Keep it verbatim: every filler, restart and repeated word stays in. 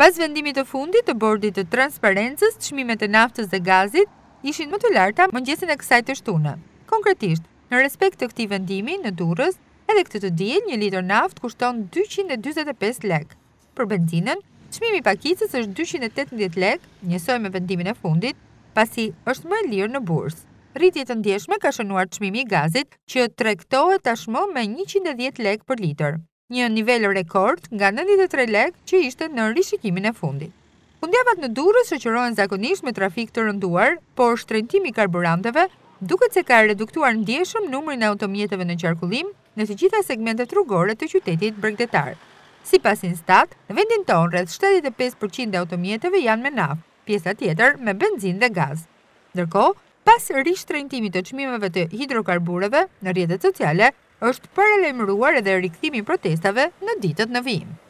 Pas vendimit të fundit të bordit të transparencës, çmimet e naftës dhe gazit ishin më të larta mëngjesin e kësaj të shtunë. Konkretisht, në respekt të këtij vendimi në Durrës, edhe këtë të diel një litër naftë kushton dyqind e dyzet e pesë lekë. Për benzinën, çmimi i pakicës është dyqind e tetëmbëdhjetë lekë, njësoj me vendimin e fundit, pasi është më e lirë në bursë. Rritje të ndjeshme ka shënuar çmimi i gazit, që tregtohet tashmë me njëqind e dhjetë lekë për litër, një nivel rekord nga nëntëdhjetë e tre lekë që ishte në rishikimin e fundit. Fundjavat në Durrës shoqërohen zakonisht me trafik të rënduar, por shtrëngtimi i karburanteve duket se ka reduktuar ndjeshëm numrin e automjeteve në qarkullim në të gjitha segmentet rrugore të qytetit bregdetar. Sipas Instat, në vendin tonë rreth shtatëdhjetë e pesë përqind e automjeteve janë me naftë, pjesa tjetër me benzinë dhe gaz. Ndërkohë, pas rishtrentimit të çmimeve të hidrokarbureve në rrjetet sociale, është paralajmëruar edhe rikthimi i protestave në ditët në vijim.